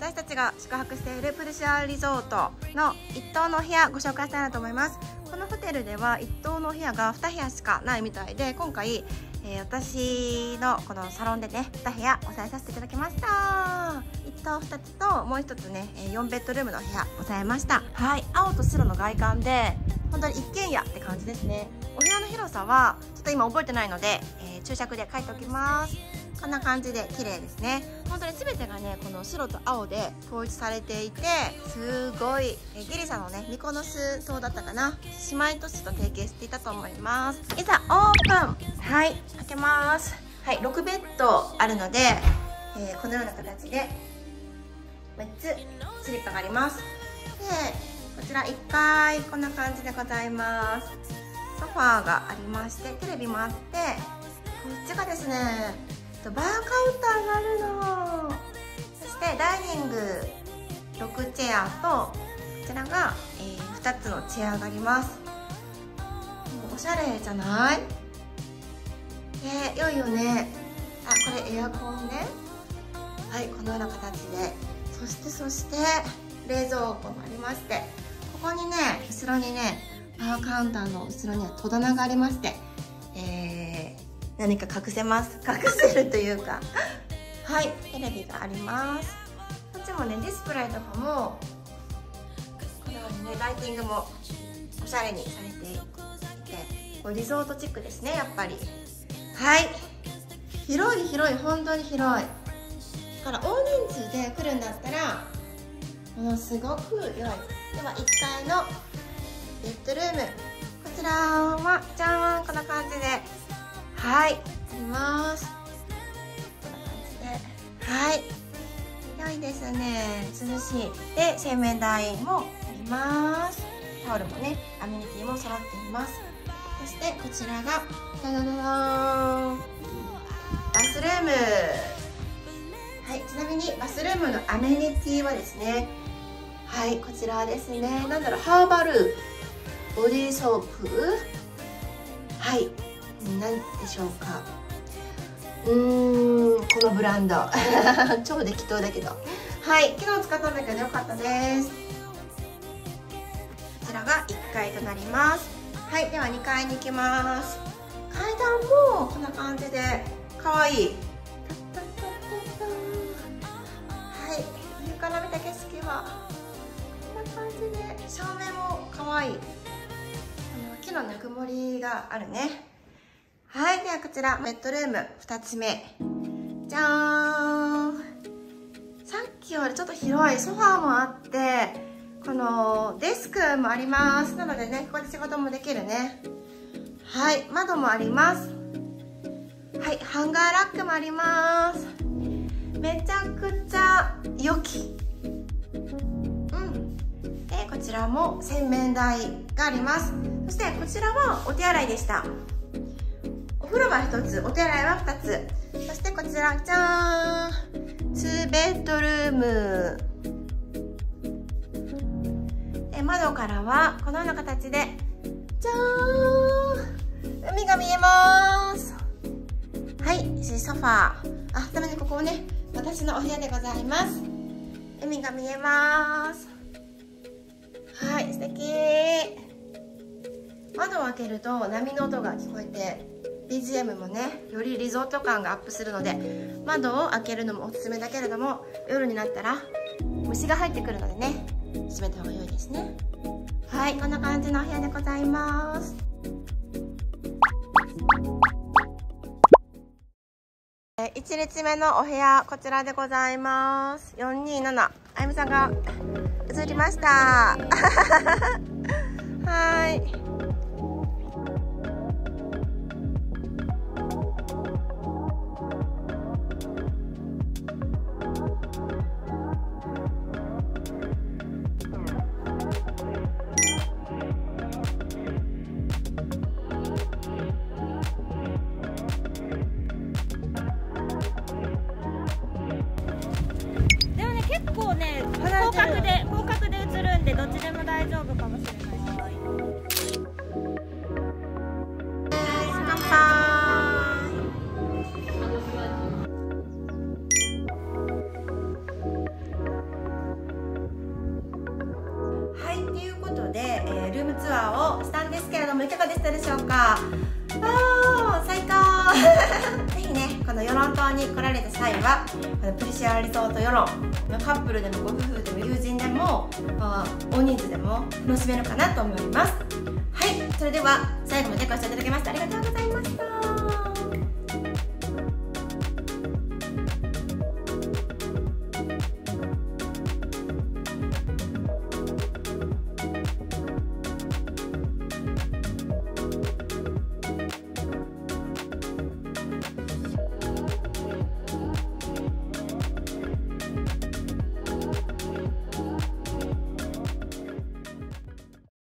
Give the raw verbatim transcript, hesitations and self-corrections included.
私たちが宿泊しているプルシアリゾートの一棟のお部屋ご紹介したいなと思います。このホテルでは一棟のお部屋がに部屋しかないみたいで、今回、えー、私のこのサロンでねに部屋押さえさせていただきました。いち棟ふたつともうひとつねよんベッドルームのお部屋押さえました。はい、青と白の外観で本当に一軒家って感じですね。お部屋の広さはちょっと今覚えてないので、えー、注釈で書いておきます。こんな感じで綺麗ですね。本当に全てがねこの白と青で統一されていて、すごいえギリシャのねミコノス島だったかな、姉妹都市と提携していたと思います。いざオープン。はい、開けます。はい、ろくベッドあるので、えー、このような形でみっつスリッパがあります。でこちらいっかいこんな感じでございます。ソファーがありまして、テレビもあって、こっちがですねバーカウンターがあるの。そしてダイニングろくチェアと、こちらが、えー、ふたつのチェアがあります。おしゃれじゃない？えー、良いよね。あ、これエアコンね。はい、このような形で、そしてそして冷蔵庫もありまして、ここにね後ろにねバーカウンターの後ろには戸棚がありまして、えー何か隠せます。隠せるというかはい、テレビがあります。こっちもねディスプレイとかもこのようにねライティングもおしゃれにされていて、こうリゾートチックですね、やっぱり。はい、広い広い、本当に広い。だから大人数で来るんだったらものすごく良い。ではいっかいのベッドルーム、こちらはじゃーん、こんな感じではい、あります。こんな感じで、はい、良いですね。涼しい。で、洗面台もあります。タオルもね、アメニティも揃っています。そしてこちらがダダダダーン、バスルーム。はい、ちなみにバスルームのアメニティはですね、はい、こちらですね。なんだろう、ハーバルボディーソープ。はい。何でしょうか。うーん、このブランド超適当だけど、はい、昨日使ったんだけどよかったです。こちらがいっかいとなります。はい、ではにかいに行きます。階段もこんな感じで可愛い。はい、上から見た景色はこんな感じで、照明も可愛い。あの木のぬくもりがあるね。はい、ではこちらベッドルームふたつめ、じゃーん。さっきよりちょっと広い、ソファーもあって、このデスクもあります。なのでね、ここで仕事もできるね。はい、窓もあります。はい、ハンガーラックもあります。めちゃくちゃ良き。うん。でこちらも洗面台があります。そしてこちらはお手洗いでした。お風呂はひとつ、お手洗いはふたつ。そしてこちら、じゃーん、にベッドルーム。で窓からはこのような形で、じゃーん、海が見えます。はい、ソファー。あ、ためにここもね、私のお部屋でございます。海が見えます。はい、素敵。窓を開けると波の音が聞こえて、ビージーエム もねよりリゾート感がアップするので、窓を開けるのもおすすめだけれども、夜になったら虫が入ってくるのでね、閉めた方が良いですね。はい、こんな感じのお部屋でございます。いち列目のお部屋、こちらでございます。よんにーなな、あゆみさんが映りました。はい。 結構ね、広角で広角で映るんでどっちでも大丈夫かもしれない。 乾杯。 がでしたでしょうか。あー最高ぜひねこの与論島に来られた際はこのプリシアリゾート与論カップルでもご夫婦でも友人でも大人数でも楽しめるかなと思います。はい、それでは最後までご視聴いただきましてありがとうございました。